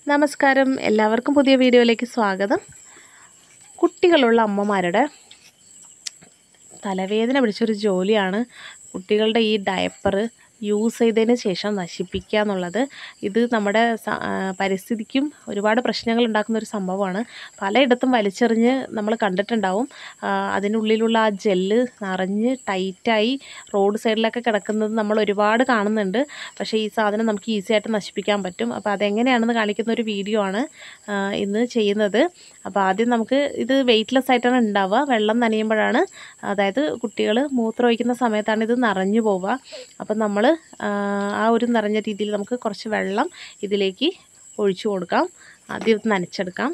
നമസ്കാരം, എല്ലാവർക്കും പുതിയ വീഡിയോയിലേക്ക് സ്വാഗതം. കുട്ടികളുള്ള അമ്മമാരുടെ തലവേദന പിടിച്ചൊരു ജോലിയാണ് കുട്ടികളുടെ ഈ ഡയപ്പർ യൂസ് ചെയ്തതിന് ശേഷം നശിപ്പിക്കുക എന്നുള്ളത്. ഇത് നമ്മുടെ പരിസ്ഥിതിക്കും ഒരുപാട് പ്രശ്നങ്ങൾ ഉണ്ടാക്കുന്ന ഒരു സംഭവമാണ്. പലയിടത്തും വലിച്ചെറിഞ്ഞ് നമ്മൾ കണ്ടിട്ടുണ്ടാവും. അതിനുള്ളിലുള്ള ആ ജെല്ല് നിറഞ്ഞ് ടൈറ്റായി റോഡ് സൈഡിലൊക്കെ കിടക്കുന്നത് നമ്മൾ ഒരുപാട് കാണുന്നുണ്ട്. പക്ഷേ ഈ സാധനം നമുക്ക് ഈസി ആയിട്ട് നശിപ്പിക്കാൻ പറ്റും. അപ്പോൾ അതെങ്ങനെയാണെന്ന് കാണിക്കുന്ന ഒരു വീഡിയോ ആണ് ഇന്ന് ചെയ്യുന്നത്. അപ്പോൾ ആദ്യം നമുക്ക് ഇത് വെയ്റ്റ്ലെസ് ആയിട്ടാണ് ഉണ്ടാവുക. വെള്ളം നനയുമ്പോഴാണ്, അതായത് കുട്ടികൾ മൂത്രം ഒഴിക്കുന്ന സമയത്താണ് ഇത് നിറഞ്ഞു പോവുക. അപ്പം നമ്മൾ ആ ഒരു നിറഞ്ഞ രീതിയിൽ നമുക്ക് കുറച്ച് വെള്ളം ഇതിലേക്ക് ഒഴിച്ചു കൊടുക്കാം. ആദ്യം ഇത് നനച്ചെടുക്കാം.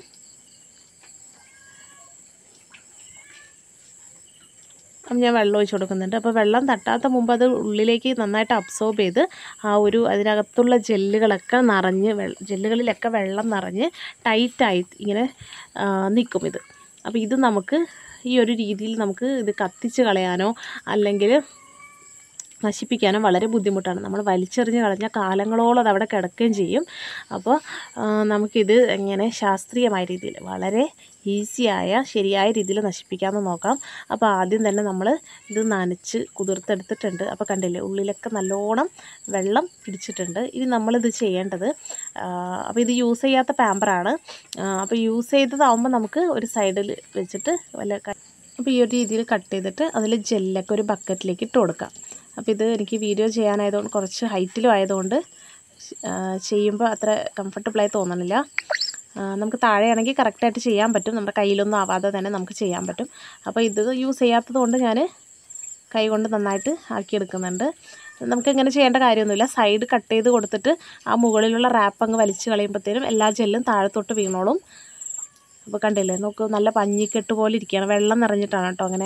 അപ്പം ഞാൻ വെള്ളം ഒഴിച്ച് കൊടുക്കുന്നുണ്ട്. അപ്പോൾ വെള്ളം തട്ടാത്ത മുമ്പ് അത് ഉള്ളിലേക്ക് നന്നായിട്ട് അബ്സോർബ് ചെയ്ത് ആ ഒരു അതിനകത്തുള്ള ജെല്ലുകളിലൊക്കെ വെള്ളം നിറഞ്ഞ് ടൈറ്റായി ഇങ്ങനെ നിൽക്കും ഇത്. അപ്പോൾ ഇത് നമുക്ക് ഈ ഒരു രീതിയിൽ നമുക്ക് ഇത് കത്തിച്ച് കളയാനോ അല്ലെങ്കിൽ നശിപ്പിക്കാനോ വളരെ ബുദ്ധിമുട്ടാണ്. നമ്മൾ വലിച്ചെറിഞ്ഞ് കളഞ്ഞ കാലങ്ങളോളം അത് അവിടെ കിടക്കുകയും ചെയ്യും. അപ്പോൾ നമുക്കിത് എങ്ങനെ ശാസ്ത്രീയമായ രീതിയിൽ വളരെ ഈസിയായ ശരിയായ രീതിയിൽ നശിപ്പിക്കാമെന്ന് നോക്കാം. അപ്പോൾ ആദ്യം തന്നെ നമ്മൾ ഇത് നനച്ച് കുതിർത്തെടുത്തിട്ടുണ്ട്. അപ്പോൾ കണ്ടില്ലേ, ഉള്ളിലൊക്കെ നല്ലോണം വെള്ളം പിടിച്ചിട്ടുണ്ട്. ഇനി നമ്മളിത് ചെയ്യേണ്ടത്, അപ്പോൾ ഇത് യൂസ് ചെയ്യാത്ത പാമ്പറാണ്. അപ്പോൾ യൂസ് ചെയ്തതാകുമ്പോൾ നമുക്ക് ഒരു സൈഡിൽ വെച്ചിട്ട് അപ്പോൾ ഈ ഒരു രീതിയിൽ കട്ട് ചെയ്തിട്ട് അതിൽ ജെല്ലൊക്കെ ഒരു ബക്കറ്റിലേക്ക് ഇട്ട് കൊടുക്കാം. അപ്പോൾ ഇത് എനിക്ക് വീഡിയോ ചെയ്യാനായതുകൊണ്ട് കുറച്ച് ഹൈറ്റിലും ആയതുകൊണ്ട് ചെയ്യുമ്പോൾ അത്ര കംഫർട്ടബിളായി തോന്നണില്ല. നമുക്ക് താഴെയാണെങ്കിൽ കറക്റ്റായിട്ട് ചെയ്യാൻ പറ്റും. നമ്മുടെ കയ്യിലൊന്നും ആവാതെ തന്നെ നമുക്ക് ചെയ്യാൻ പറ്റും. അപ്പോൾ ഇത് യൂസ് ചെയ്യാത്തത് കൊണ്ട് ഞാൻ കൈ കൊണ്ട് നന്നായിട്ട് ആക്കിയെടുക്കുന്നുണ്ട്. നമുക്കിങ്ങനെ ചെയ്യേണ്ട കാര്യമൊന്നുമില്ല. സൈഡ് കട്ട് ചെയ്ത് കൊടുത്തിട്ട് ആ മുകളിലുള്ള റാപ്പ് അങ്ങ് വലിച്ച് കളയുമ്പോഴത്തേനും എല്ലാ ജെല്ലും താഴത്തോട്ട് വീണോളും. അപ്പോൾ കണ്ടില്ലേ, നോക്ക്, നല്ല പഞ്ഞിക്കെട്ട് പോലെ ഇരിക്കുകയാണ്. വെള്ളം നിറഞ്ഞിട്ടാണ് കേട്ടോ അങ്ങനെ.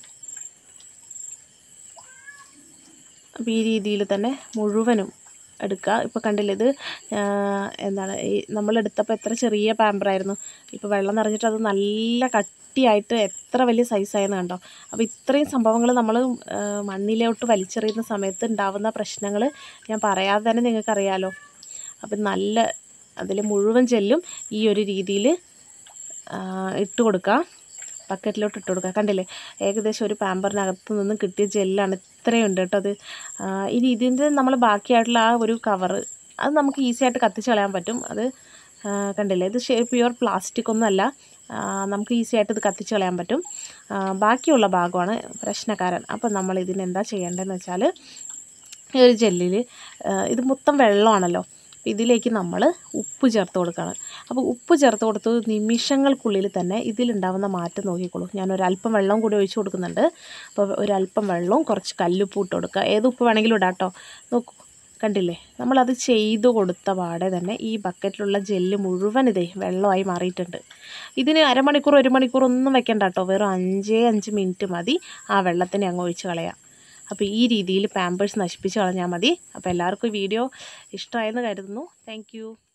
അപ്പോൾ ഈ രീതിയിൽ തന്നെ മുഴുവനും എടുക്കുക. ഇപ്പോൾ കണ്ടില്ലേ, ഇത് എന്താണ് നമ്മളെടുത്തപ്പോൾ എത്ര ചെറിയ പാമ്പറായിരുന്നു. ഇപ്പോൾ വെള്ളം നിറഞ്ഞിട്ട് അത് നല്ല കട്ടിയായിട്ട് എത്ര വലിയ സൈസായെന്ന് കണ്ടോ. അപ്പോൾ ഇത്രയും സംഭവങ്ങൾ നമ്മൾ മണ്ണിലോട്ട് വലിച്ചെറിയുന്ന സമയത്ത് ഉണ്ടാകുന്ന പ്രശ്നങ്ങൾ ഞാൻ പറയാതെ തന്നെ നിങ്ങൾക്കറിയാലോ. അപ്പം അതിൽ മുഴുവൻ ജെല്ലും ഈ ഒരു രീതിയിൽ ഇട്ട് കൊടുക്കുക, ബക്കറ്റിലോട്ട് ഇട്ട് കൊടുക്കുക. കണ്ടില്ലേ, ഏകദേശം ഒരു പാമ്പറിനകത്ത് നിന്നും കിട്ടിയ ജെല്ലാണ് ഇത്രയുണ്ട് കേട്ടോ. അത് ഇനി ഇതിൻ്റെ നമ്മൾ ബാക്കിയായിട്ടുള്ള ആ ഒരു കവറ് അത് നമുക്ക് ഈസി ആയിട്ട് കത്തിച്ച് കളയാൻ പറ്റും. അത് കണ്ടില്ലേ, ഇത് പ്യുവർ പ്ലാസ്റ്റിക് ഒന്നുമല്ല. നമുക്ക് ഈസി ആയിട്ട് ഇത് കത്തിച്ച് കളയാൻ പറ്റും. ബാക്കിയുള്ള ഭാഗമാണ് പ്രശ്നക്കാരൻ. അപ്പം നമ്മൾ ഇതിനെന്താ ചെയ്യേണ്ടതെന്ന് വെച്ചാൽ, ഈ ഒരു ജെല്ലിൽ ഇത് മൊത്തം വെള്ളമാണല്ലോ, ഇതിലേക്ക് നമ്മൾ ഉപ്പ് ചേർത്ത് കൊടുക്കണം. അപ്പോൾ ഉപ്പ് ചേർത്ത് കൊടുത്ത് നിമിഷങ്ങൾക്കുള്ളിൽ തന്നെ ഇതിലുണ്ടാകുന്ന മാറ്റം നോക്കിക്കോളൂ. ഞാനൊരല്പം വെള്ളം കൂടി ഒഴിച്ച് കൊടുക്കുന്നുണ്ട്. അപ്പോൾ ഒരല്പം വെള്ളവും കുറച്ച് കല്ലുപ്പ് ഇട്ട് കൊടുക്കുക. ഏത് ഉപ്പ് വേണമെങ്കിലും ഇടാം കേട്ടോ. നോക്കൂ, കണ്ടില്ലേ, നമ്മളത് ചെയ്ത് കൊടുത്ത പാടെ തന്നെ ഈ ബക്കറ്റിലുള്ള ജെല്ല് മുഴുവൻ ഇതേ വെള്ളമായി മാറിയിട്ടുണ്ട്. ഇതിന് അരമണിക്കൂർ 1 മണിക്കൂർ ഒന്നും വെക്കണ്ട കേട്ടോ. വെറും 5 മിനിറ്റ് മതി ആ വെള്ളത്തിനെ അങ്ങ് ഒഴിച്ച് കളയാം. അപ്പോൾ ഈ രീതിയിൽ പാമ്പേഴ്സ് നശിപ്പിച്ച് കളഞ്ഞാൽ മതി. അപ്പോൾ എല്ലാവർക്കും വീഡിയോ ഇഷ്ടമായെന്ന് കരുതുന്നു. താങ്ക്